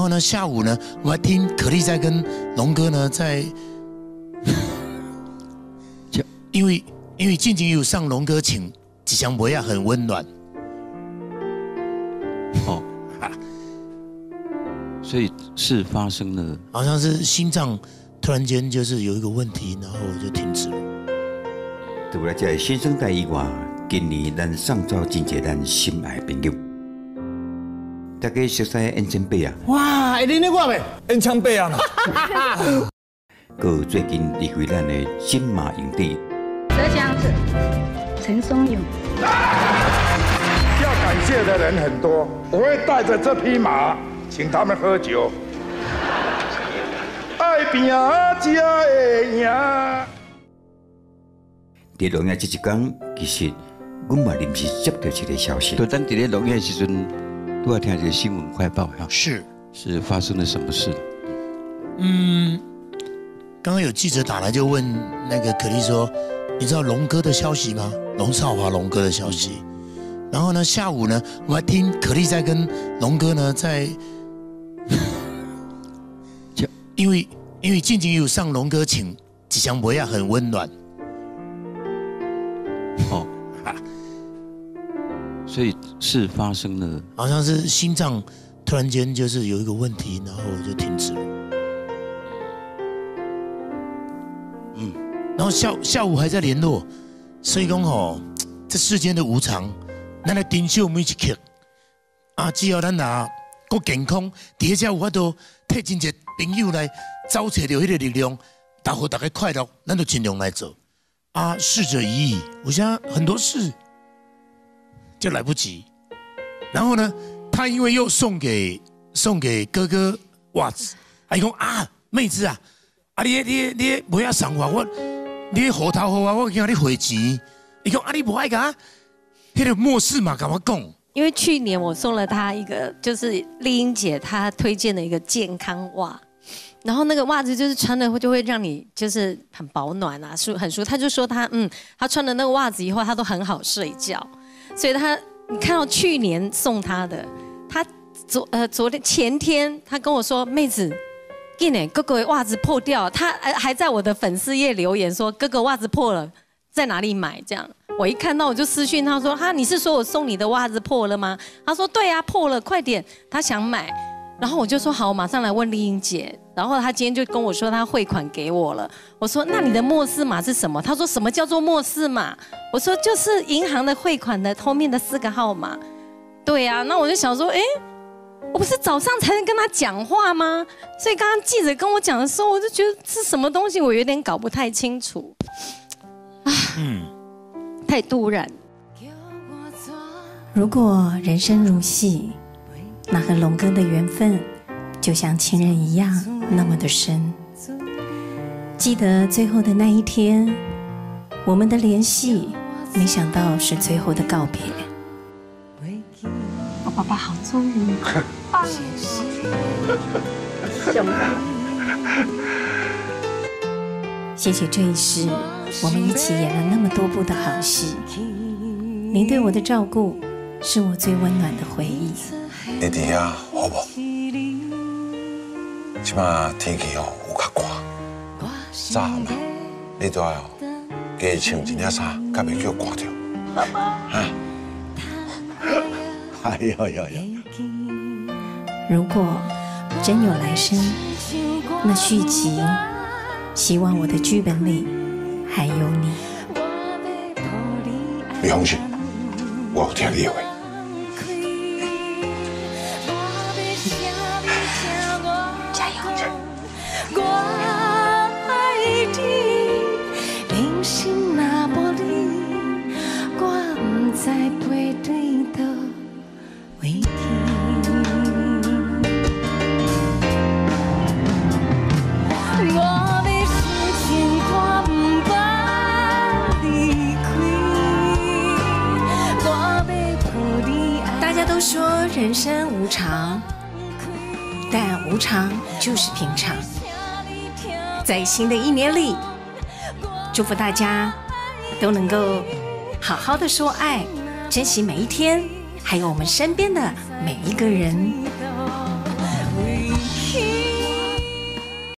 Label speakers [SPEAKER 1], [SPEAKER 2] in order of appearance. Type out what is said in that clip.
[SPEAKER 1] 后呢，下午呢，我还听可丽在跟龙哥呢在，因为静静有上龙哥请吉祥伯呀，很温暖。
[SPEAKER 2] 哦，所以是发生了，
[SPEAKER 1] 好像是心脏突然间就是有一个问题，然后就停止了。
[SPEAKER 3] 对我来讲，新生代以外，今年咱上照真侪咱心爱的朋友。大家熟悉演唱会啊！
[SPEAKER 4] 哇，会认得我未？演唱会啊！
[SPEAKER 3] 佮最近离开咱的金马影帝。
[SPEAKER 5] 得奖者陈松勇。
[SPEAKER 6] 要感谢的人很多，我会带着这匹马，请他们喝酒。爱拼才会赢。
[SPEAKER 3] 在录影这一天，其实我嘛临时接到一个消息。
[SPEAKER 2] 就咱伫咧录影的时阵，都要听一个新闻快报哈。
[SPEAKER 1] 是
[SPEAKER 2] 发生了什么事？
[SPEAKER 1] 刚刚有记者打来就问那个可丽说，你知道龙哥的消息吗？龙少华龙哥的消息。然后呢，下午呢，我还听可丽在跟龙哥呢在，因为静静有上龙哥请吉祥伯呀，很温暖。
[SPEAKER 2] 哦，所以是发生了，
[SPEAKER 1] 好像是心脏突然间就是有一个问题，然后就停止了。然后下午还在联络，所以讲吼，这世间的无常，咱来珍惜每一刻。啊，只要咱若够健康，底下有法度替真侪朋友来找找到迄个力量，大家快乐，咱就尽量来做。啊，逝者已矣，我想很多事就来不及。然后呢，他因为又送给哥哥袜子，他讲啊，妹子啊，你不要送我，你回头给我叫你汇钱。伊讲啊，你不爱甲，迄个末世嘛，跟我讲。
[SPEAKER 7] 因为去年我送了她一个，就是丽英姐她推荐的一个健康袜，然后那个袜子就是穿了就会让你就是很保暖啊，很舒服。她就说她穿了那个袜子以后，她都很好睡觉，所以你看到去年送她的，她昨天前天她跟我说，妹子。哥哥的袜子破掉，他还在我的粉丝页留言说哥哥袜子破了，在哪里买？这样我一看到我就私讯他说哈，你是说我送你的袜子破了吗？他说对啊，破了，快点，他想买。然后我就说好，我马上来问丽英姐。然后他今天就跟我说他汇款给我了。我说那你的末世码是什么？他说什么叫做末世码？我说就是银行的汇款的后面的4个号码。对啊，那我就想说，我不是早上才能跟他讲话吗？所以刚刚记者跟我讲的时候，我就觉得是什么东西，我有点搞不太清楚。太突然。
[SPEAKER 8] 如果人生如戏，那和龙哥的缘分就像情人一样那么的深。记得最后的那一天，我们的联系，没想到是最后的告别。
[SPEAKER 5] 我爸爸好聪明，棒！
[SPEAKER 8] 谢谢这一世，我们一起演了那么多部的好戏。您对我的照顾，是我最温暖的回忆。
[SPEAKER 9] 你伫遐好无？即马天气有较寒，早嘛，你都要加穿一领衫，才袂叫寒着。
[SPEAKER 5] 爸爸。
[SPEAKER 9] 哎呦！
[SPEAKER 8] 如果真有来生，那续集，希望我的剧本里还有你。
[SPEAKER 9] 你放心，我有听你的话。
[SPEAKER 8] 加油！说人生无常，但无常就是平常。在新的一年里，祝福大家都能够好好的说爱，珍惜每一天，还有我们身边的每一个人。